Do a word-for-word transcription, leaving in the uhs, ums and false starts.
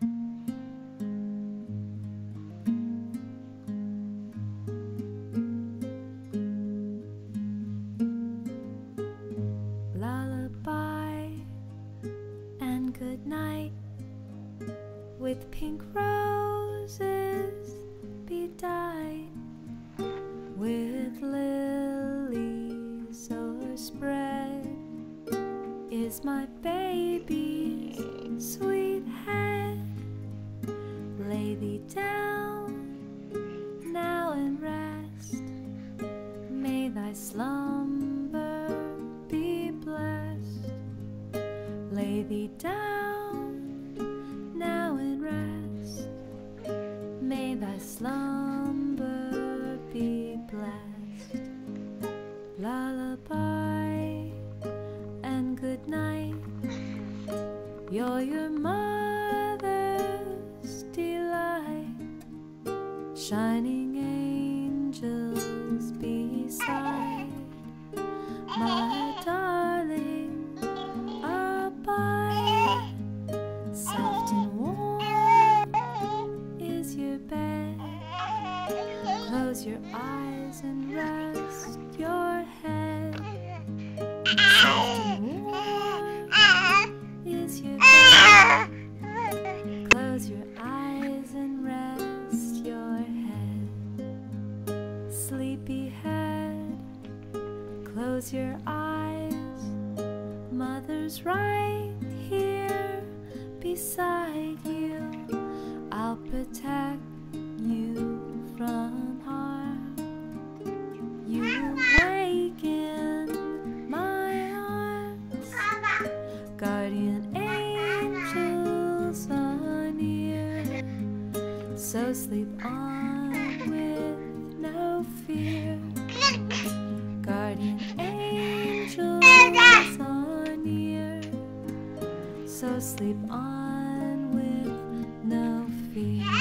Lullaby and good night, with pink roses bedight, with lilies o'erspread, is my baby's sweet head. Lay thee down now and rest, may thy slumber be blessed. Lay thee down now and rest, may thy slumber be blessed. Lullaby and good night, you're your mother's delight, shining angels beside, my darling abide. Soft and warm is your bed, close your eyes and rest your head. Soft and warm is your bed, close your eyes and rest your head. Sleepy head, close your eyes, mother's right here beside you. I'll protect you from harm. You wake in my arms, guardian angels are near, so sleep on with no fear. Guardian angels are near, so sleep on with no fear.